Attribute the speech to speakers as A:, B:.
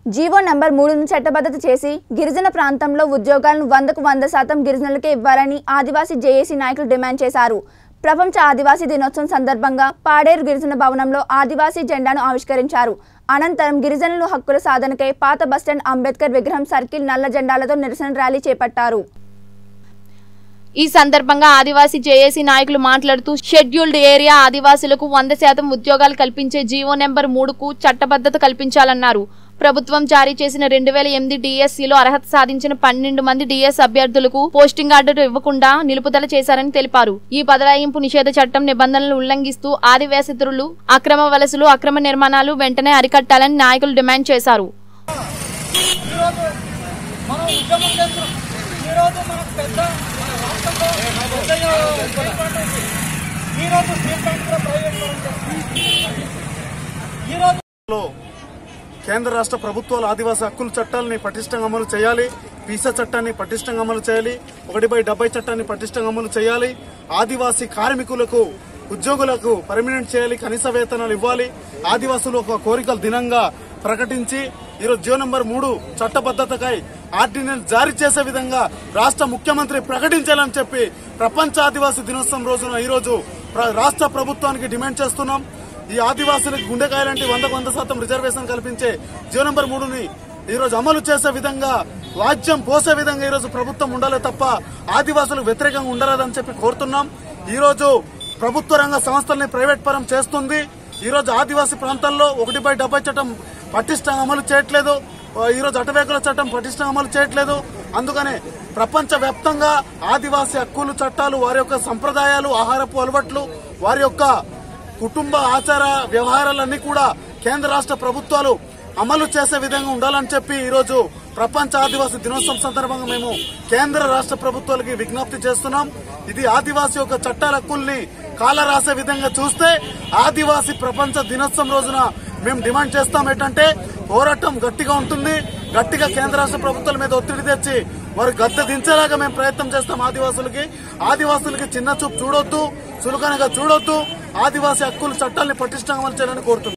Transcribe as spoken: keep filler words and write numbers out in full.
A: GO number మూడును చట్టబద్ధత చేసి గిరిజన ప్రాంతంలో ఉద్యోగాలను వందకు వంద శాతం గిరిజనులకే ఇవ్వాలని ఆదివాసీ జేఏసీ నాయకులు డిమాండ్ చేశారు. ప్రపంచ ఆదివాసీ దినోత్సవం సందర్భంగా పాడేరు గిరిజన భవనంలో ఆదివాసీ జెండాను ఆవిష్కరించారు. అనంతరం గిరిజనుల హక్కుల సాధనకై పాత బస్టాండ్ అంబేద్కర్ విగ్రహం సర్కిల్ నల్ల జెండాలతో నిరసన ర్యాలీ చేపట్టారు.
B: ఈ సందర్భంగా ఆదివాసీ జేఏసీ నాయకులు మాట్లాడుతూ షెడ్యూల్డ్ ఏరియా ఆదివాసులకు వంద శాతం ఉద్యోగాలు కల్పించే జీవో నెంబర్ మూడుకు చట్టబద్ధత కల్పించాలన్నారు. ప్రభుత్వం జారీ చేసిన రెండు వేల ఎనిమిది డిఎస్సిలో అర్హత సాధించిన పన్నెండు మంది డిఎస్ అభ్యర్థులకు పోస్టింగ్ ఆర్డర్ ఇవ్వకుండా నిలుపుదల చేశారని తెలిపారు. ఈ బదలాయింపు నిషేధ చట్టం నిబంధనలు ఉల్లంఘిస్తూ ఆదివాసేతరులు అక్రమ వలసలు, అక్రమ నిర్మాణాలు వెంటనే అరికట్టాలని నాయకులు డిమాండ్ చేశారు.
C: కేంద్ర రాష్ట్ర ప్రభుత్వాలు ఆదివాసీ హక్కుల చట్టాలని పటిష్టంగా అమలు చేయాలి. పీసా చట్టాన్ని పటిష్టంగా అమలు చేయాలి. ఒకటి బై డెబ్బై చట్టాన్ని పటిష్టంగా అమలు చేయాలి. ఆదివాసీ కార్మికులకు, ఉద్యోగులకు పర్మినెంట్ చేయాలి. కనీస వేతనాలు ఇవ్వాలి. ఆదివాసులు ఒక కోరికల దినంగా ప్రకటించి ఈరోజు జీవో నంబర్ మూడు చట్టబద్ధతకై ఆర్డినెన్స్ జారీ చేసే విధంగా రాష్ట్ర ముఖ్యమంత్రి ప్రకటించాలని చెప్పి ప్రపంచ ఆదివాసీ దినోత్సవం రోజున ఈరోజు రాష్ట్ర ప్రభుత్వానికి డిమాండ్ చేస్తున్నాం. ఈ ఆదివాసులకు గుండెకాయలాంటి వందకు వంద శాతం రిజర్వేషన్ కల్పించే జీవో నంబర్ మూడుని ఈరోజు అమలు చేసే విధంగా, వాద్యం పోసే విధంగా ఈరోజు ప్రభుత్వం ఉండాలి తప్ప ఆదివాసులకు వ్యతిరేకంగా ఉండరాదని చెప్పి కోరుతున్నాం. ఈరోజు ప్రభుత్వ రంగ సంస్థల్ని ప్రైవేట్ పరం చేస్తుంది. ఈరోజు ఆదివాసీ ప్రాంతాల్లో ఒకటి బై డెబ్బై చట్టం పటిష్టంగా అమలు చేయట్లేదు. ఈరోజు అటవేకుల చట్టం పటిష్టంగా అమలు చేయట్లేదు. అందుకనే ప్రపంచ వ్యాప్తంగా ఆదివాసీ హక్కులు చట్టాలు, వారి యొక్క సంప్రదాయాలు, ఆహారపు అలవాట్లు, వారి యొక్క కుటుంబ ఆచార వ్యవహారాలన్నీ కూడా కేంద్ర రాష్ట్ర ప్రభుత్వాలు అమలు చేసే విధంగా ఉండాలని చెప్పి ఈరోజు ప్రపంచ ఆదివాసీ దినోత్సవం సందర్భంగా మేము కేంద్ర రాష్ట్ర ప్రభుత్వాలకి విజ్ఞప్తి చేస్తున్నాం. ఇది ఆదివాసీ యొక్క చట్టాల హక్కుల్ని కాల రాసే విధంగా చూస్తే ఆదివాసీ ప్రపంచ దినోత్సవం రోజున మేము డిమాండ్ చేస్తాం ఏంటంటే పోరాటం గట్టిగా ఉంటుంది. గట్టిగా కేంద్ర రాష్ట్ర ప్రభుత్వాల మీద ఒత్తిడి తెచ్చి వారు గద్దె దించేలాగా మేము ప్రయత్నం చేస్తాం. ఆదివాసులకి ఆదివాసులకి చిన్న చూపు చూడొద్దు, చులకనగా చూడొద్దు. ఆదివాసీ హక్కుల చట్టాలని పటిష్టంగా అమలు చేయాలని కోరుతున్నాం.